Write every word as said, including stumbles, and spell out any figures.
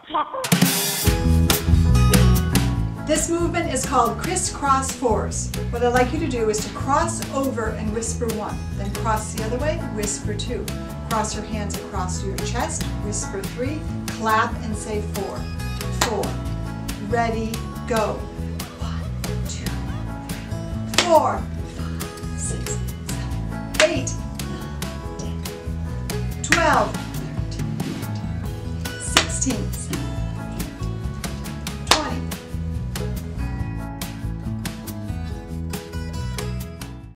This movement is called Criss Cross fours. What I'd like you to do is to cross over and whisper one, then cross the other way, whisper two. Cross your hands across your chest, whisper three, clap and say four. Four. Ready, go. One, two, three, four, five, six, seven, eight, nine, ten, twelve, thirteen, fourteen, sixteen, seventeen,